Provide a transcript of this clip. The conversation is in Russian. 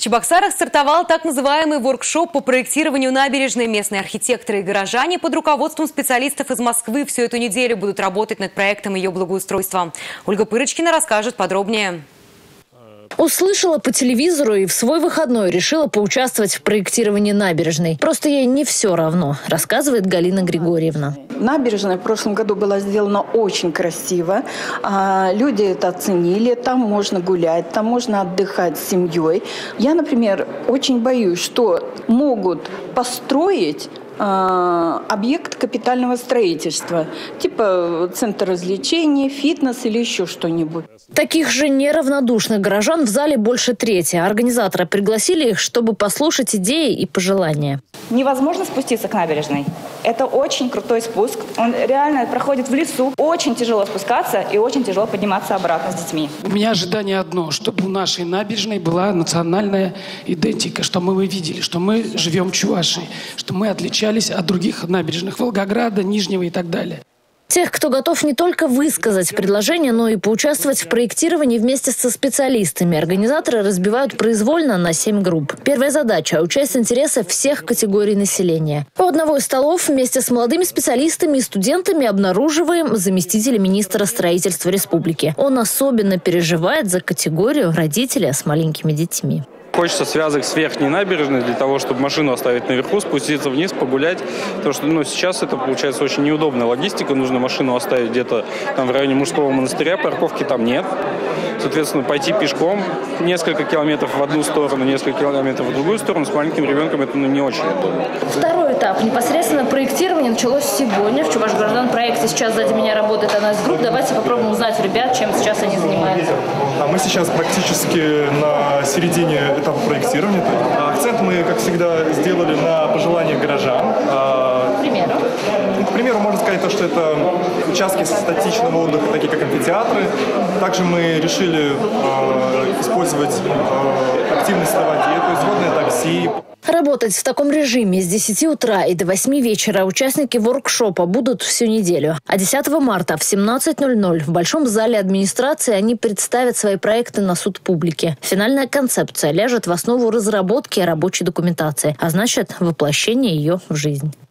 Чебоксарах стартовал так называемый воркшоп по проектированию набережной. Местные архитекторы и горожане под руководством специалистов из Москвы всю эту неделю будут работать над проектом ее благоустройства. Ольга Пырочкина расскажет подробнее. Услышала по телевизору и в свой выходной решила поучаствовать в проектировании набережной. Просто ей не все равно, рассказывает Галина Григорьевна. Набережная в прошлом году была сделана очень красиво. Люди это оценили. Там можно гулять, там можно отдыхать с семьей. Я, например, очень боюсь, что могут построить объект капитального строительства, типа центр развлечений, фитнес или еще что-нибудь. Таких же неравнодушных горожан в зале больше трети. Организаторы пригласили их, чтобы послушать идеи и пожелания. Невозможно спуститься к набережной. Это очень крутой спуск. Он реально проходит в лесу. Очень тяжело спускаться и очень тяжело подниматься обратно с детьми. У меня ожидание одно, чтобы у нашей набережной была национальная идентика, что мы видели, что мы живем в Чувашии, что мы отличались от других набережных Волгограда, Нижнего и так далее. Тех, кто готов не только высказать предложение, но и поучаствовать в проектировании вместе со специалистами, организаторы разбивают произвольно на 7 групп. Первая задача – учесть интересы всех категорий населения. У одного из столов вместе с молодыми специалистами и студентами обнаруживаем заместителя министра строительства республики. Он особенно переживает за категорию родителей с маленькими детьми. Хочется связок с верхней набережной для того, чтобы машину оставить наверху, спуститься вниз, погулять. Потому что сейчас это получается очень неудобная логистика. Нужно машину оставить где-то там в районе Мужского монастыря, парковки там нет. Соответственно, пойти пешком несколько километров в одну сторону, несколько километров в другую сторону с маленьким ребенком это не очень удобно. Второй этап. Непосредственно проектирование началось сегодня. В Чувашграждан проекте сейчас сзади меня работает одна из групп. Давайте попробуем узнать у ребят, чем сейчас они занимаются. Мы сейчас практически на середине этапа проектирования. Акцент мы, как всегда, сделали на пожелания горожан. К примеру, можно сказать, что это участки статичного отдыха, такие как амфитеатры. Также мы решили использовать активность на воде, то есть водное такси. Работать в таком режиме с 10 утра и до 8 вечера участники воркшопа будут всю неделю. А 10 марта в 17:00 в Большом зале администрации они представят свои проекты на суд публики. Финальная концепция ляжет в основу разработки рабочей документации, а значит, воплощения ее в жизнь.